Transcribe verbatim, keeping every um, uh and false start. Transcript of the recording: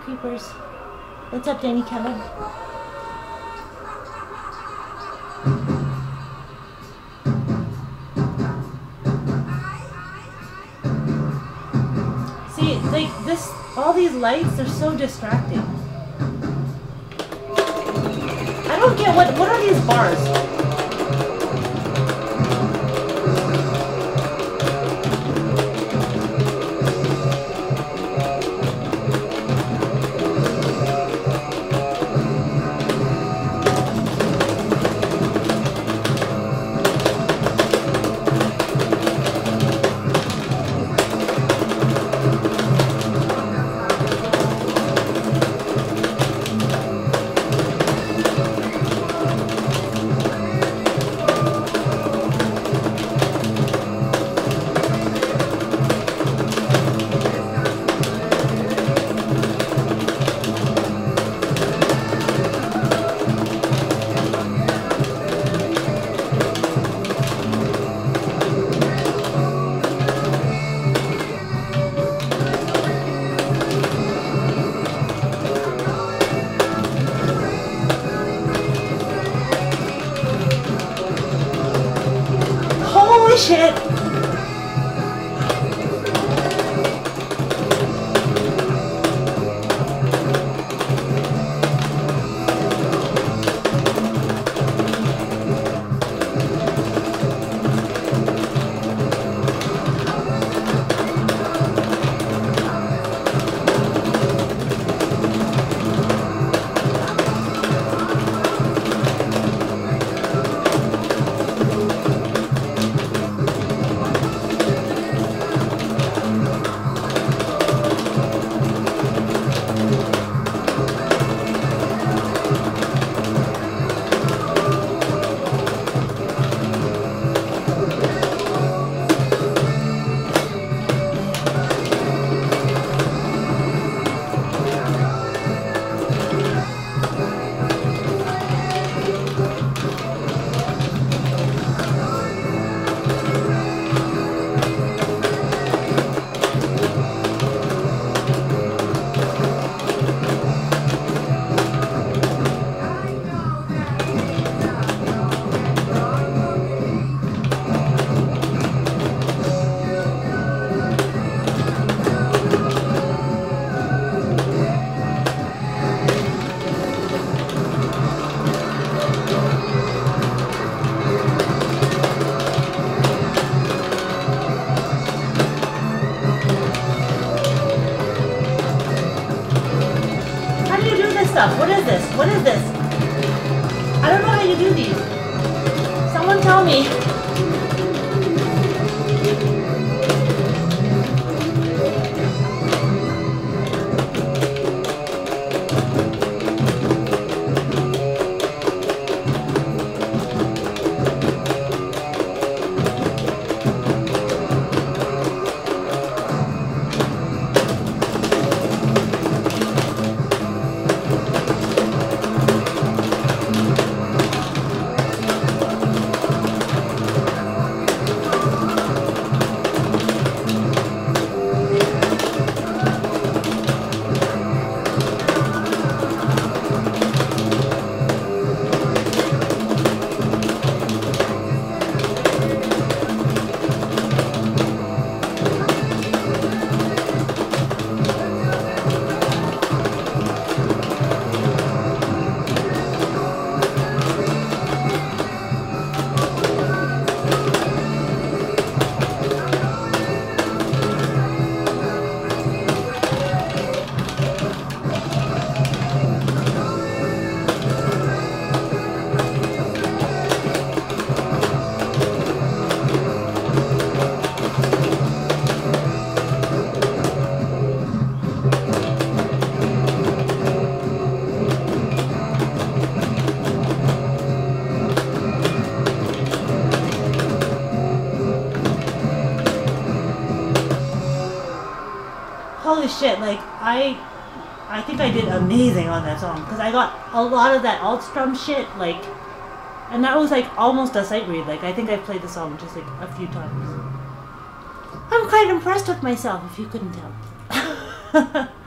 creepers. What's up, Danny Kevin? See, like this, all these lights, they're so distracting. I don't get what, what are these bars? Shit. What is this? What is this? I don't know how you do these. Someone tell me. Holy shit, like, I I think I did amazing on that song, because I got a lot of that alt strum shit, like, and that was like almost a sight read. Like, I think I played the song just like a few times. I'm quite impressed with myself, if you couldn't tell.